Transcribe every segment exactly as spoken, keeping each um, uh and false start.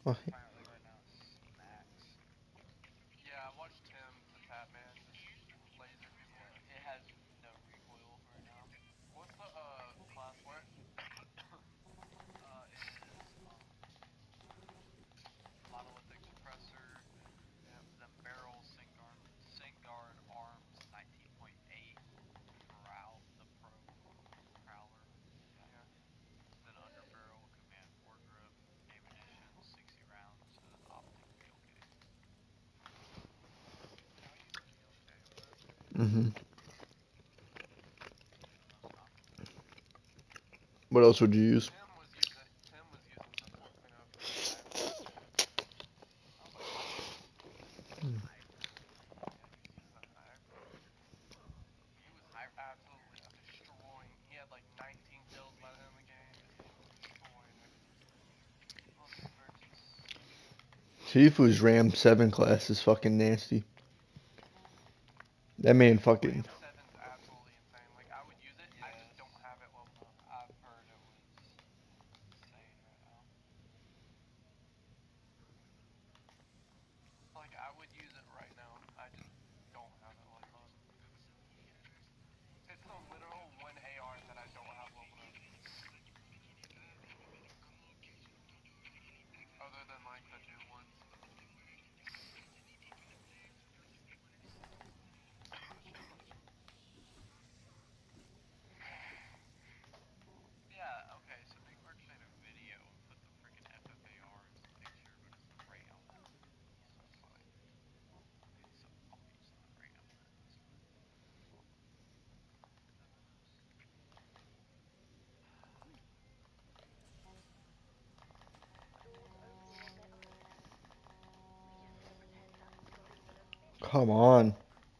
Oh, hmm. What else would you use? Shifu's Ram seven class is fucking nasty. That man fucking. Come on.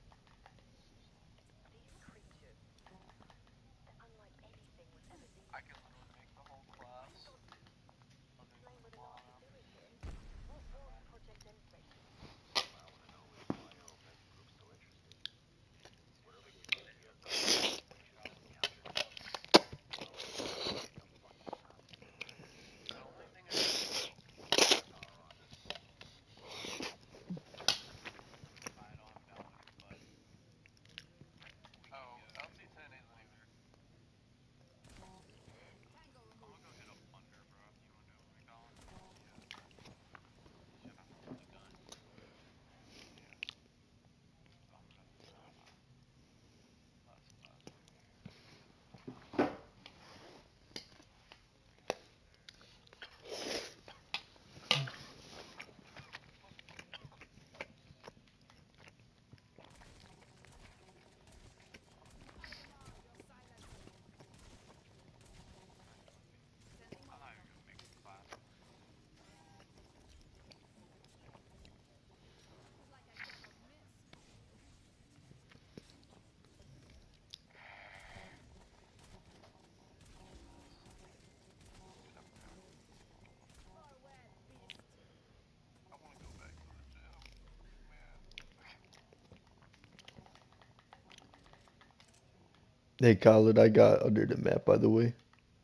Hey, Khaled, I got under the map, by the way.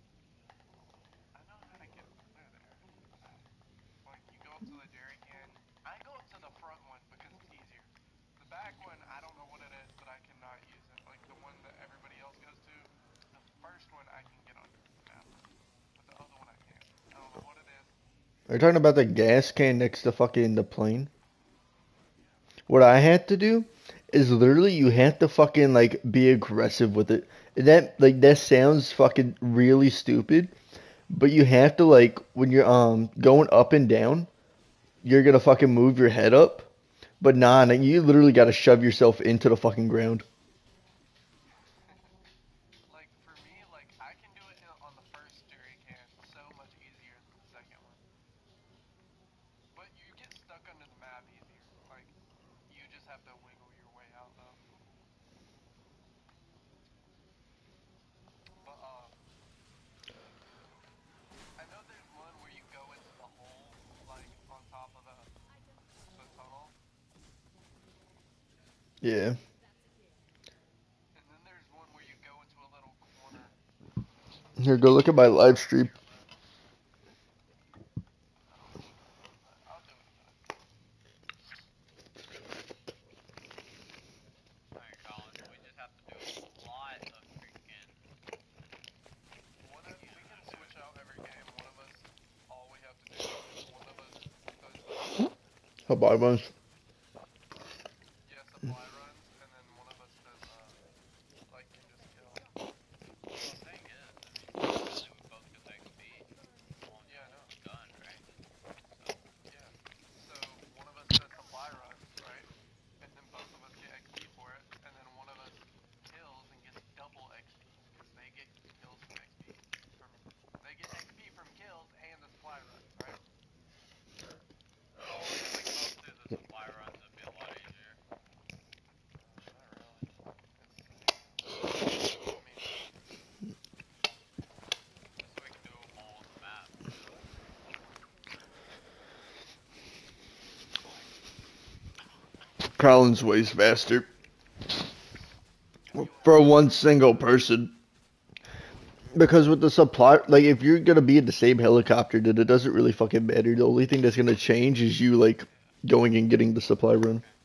Are you talking about the gas can next to fucking the plane? What I had to do is literally you have to fucking like be aggressive with it. That like that sounds fucking really stupid, but you have to like when you're um going up and down, you're gonna fucking move your head up. But nah, nah, you literally gotta shove yourself into the fucking ground. Yeah. Here, go look at my live stream. Supply runs. Yeah, supply runs, and then one of us does, uh, like, can just kill. Well, the thing is, I mean, technically we both get the X P on Yeah, I know. the gun, right? So, Yeah. So, one of us does supply runs, right? And then both of us get X P for it, and then one of us kills and gets double X P, because they get kills from X P. From, they get X P from kills and the supply runs, right? well, if we both do the supply runs, it'd be a lot easier. Uh, not really. It's, I mean, Just so we can do them all on the map. Collins weighs faster. you For one single person. Because with the supply, like, if you're gonna be in the same helicopter, then it doesn't really fucking matter. The only thing that's gonna change is you, like, Yeah. going and getting the supply run. Okay.